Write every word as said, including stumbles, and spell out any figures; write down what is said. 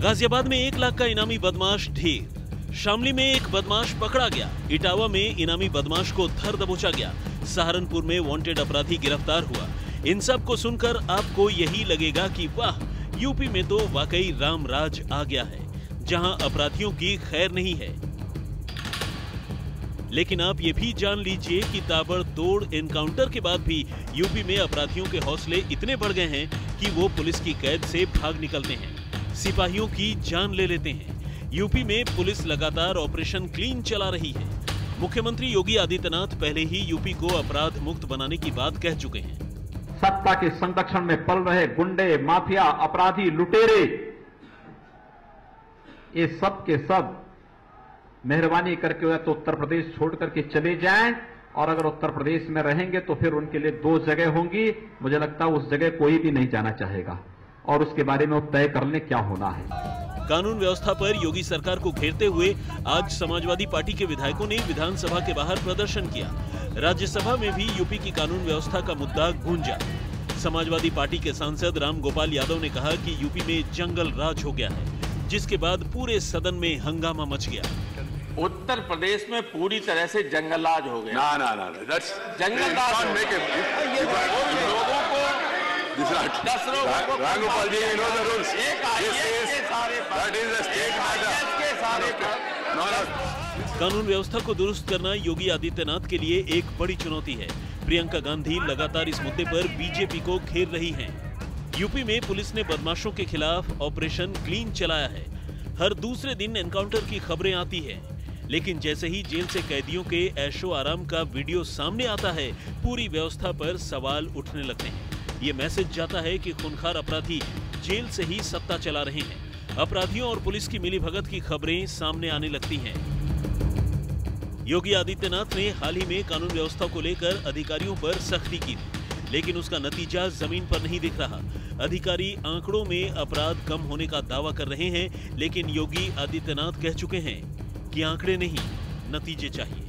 गाजियाबाद में एक लाख का इनामी बदमाश ढेर। शामली में एक बदमाश पकड़ा गया। इटावा में इनामी बदमाश को धर दबोचा गया। सहारनपुर में वांटेड अपराधी गिरफ्तार हुआ। इन सब को सुनकर आपको यही लगेगा कि वाह, यूपी में तो वाकई राम राज आ गया है, जहां अपराधियों की खैर नहीं है। लेकिन आप ये भी जान लीजिए कि ताबड़तोड़ एनकाउंटर के बाद भी यूपी में अपराधियों के हौसले इतने बढ़ गए हैं कि वो पुलिस की कैद से भाग निकलते हैं, सिपाहियों की जान ले लेते हैं। यूपी में पुलिस लगातार ऑपरेशन क्लीन चला रही है। मुख्यमंत्री योगी आदित्यनाथ पहले ही यूपी को अपराध मुक्त बनाने की बात कह चुके हैं। सत्ता के संरक्षण में पल रहे गुंडे, माफिया, अपराधी, लुटेरे, ये सब के सब मेहरबानी करके या तो उत्तर प्रदेश छोड़ करके चले जाएं, और अगर उत्तर प्रदेश में रहेंगे तो फिर उनके लिए दो जगह होंगी। मुझे लगता है उस जगह कोई भी नहीं जाना चाहेगा, और उसके बारे में वो तय कर लें क्या होना है। कानून व्यवस्था पर योगी सरकार को घेरते हुए आज समाजवादी पार्टी के विधायकों ने विधानसभा के बाहर प्रदर्शन किया। राज्यसभा में भी यूपी की कानून व्यवस्था का मुद्दा गूंजा। समाजवादी पार्टी के सांसद राम गोपाल यादव ने कहा कि यूपी में जंगल राज हो गया है, जिसके बाद पूरे सदन में हंगामा मच गया। उत्तर प्रदेश में पूरी तरह से जंगल राज हो गया। ना ना ना जंगल राज लोगों को दस लोगों कानून व्यवस्था को दुरुस्त करना योगी आदित्यनाथ के लिए एक बड़ी चुनौती है। प्रियंका गांधी लगातार इस मुद्दे पर बीजेपी को घेर रही हैं। यूपी में पुलिस ने बदमाशों के खिलाफ ऑपरेशन क्लीन चलाया है। हर दूसरे दिन एनकाउंटर की खबरें आती है, लेकिन जैसे ही जेल से कैदियों के ऐशो आराम का वीडियो सामने आता है, पूरी व्यवस्था पर सवाल उठने लगते हैं। ये मैसेज जाता है कि खूंखार अपराधी जेल से ही सत्ता चला रहे हैं। अपराधियों और पुलिस की मिलीभगत की खबरें सामने आने लगती हैं। योगी आदित्यनाथ ने हाल ही में कानून व्यवस्था को लेकर अधिकारियों पर सख्ती की थी, लेकिन उसका नतीजा जमीन पर नहीं दिख रहा। अधिकारी आंकड़ों में अपराध कम होने का दावा कर रहे हैं, लेकिन योगी आदित्यनाथ कह चुके हैं कि आंकड़े नहीं, नतीजे चाहिए।